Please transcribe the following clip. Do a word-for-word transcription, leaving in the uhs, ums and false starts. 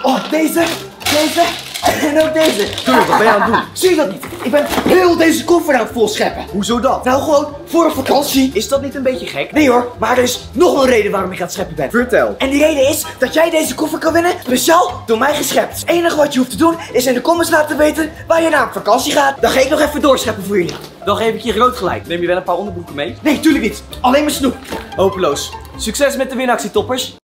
Oh, deze, deze en ook deze. Tuurlijk, wat ben je aan het doen? Zie je dat niet? Ik ben heel deze koffer aan het volscheppen. Hoezo dat? Nou, gewoon voor een vakantie. Is dat niet een beetje gek? Nee hoor, maar er is nog een reden waarom ik aan het scheppen ben. Vertel. En die reden is dat jij deze koffer kan winnen, speciaal door mij geschept. Het enige wat je hoeft te doen is in de comments laten weten waar je naar op vakantie gaat. Dan ga ik nog even doorscheppen voor jullie. Dan geef ik je groot gelijk. Neem je wel een paar onderbroeken mee? Nee, tuurlijk niet. Alleen maar snoep. Hopeloos. Succes met de winactie, toppers.